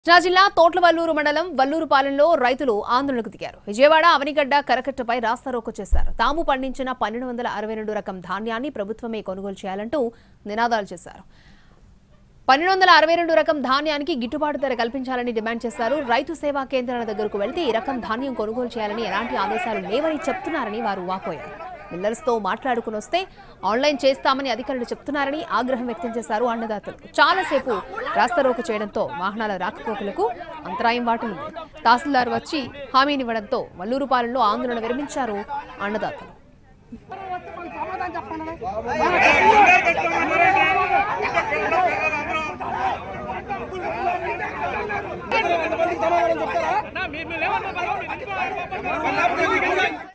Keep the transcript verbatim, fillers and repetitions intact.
కృష్ణా జిల్లా తోట్లవల్లూరు మండలం వల్లూరుపాలెంలో రైతులు ఆందోళనకు దిగారు. విజయవాడ అవనిగడ్డ కరకట్టపై రాస్తారోకో చేశారు. తాము పండించిన పన్నెండు వందల అరవై రెండు రకం ధాన్యాన్ని ప్రభుత్వమే కొనుగోలు చేయాలంటూ నినాదాలు చేశారు. పన్నెండు వందల అరవై రెండు రకం ధాన్యానికి గిట్టుబాటు ధర కల్పించాలని డిమాండ్ చేశారు. రైతు సేవా కేంద్రాల దగ్గరకు వెళ్తే ఈ రకం ధాన్యం కొనుగోలు చేయాలని ఎలాంటి ఆదేశాలు లేవని చెప్తున్నారని వారు వాపోయారు. మిల్లర్స్ తో మాట్లాడుకుని వస్తే ఆన్లైన్ చేస్తామని అధికారులు చెప్తున్నారని ఆగ్రహం వ్యక్తం చేశారు అన్నదాతలు. చాలాసేపు రాస్తారోకో చేయడంతో వాహనాల రాకపోకలకు అంతరాయం వాటిల్లింది. తహసీల్దార్ వచ్చి హామీనివ్వడంతో వల్లూరుపాలెంలో ఆందోళన విరమించారు అన్నదాతలు. నా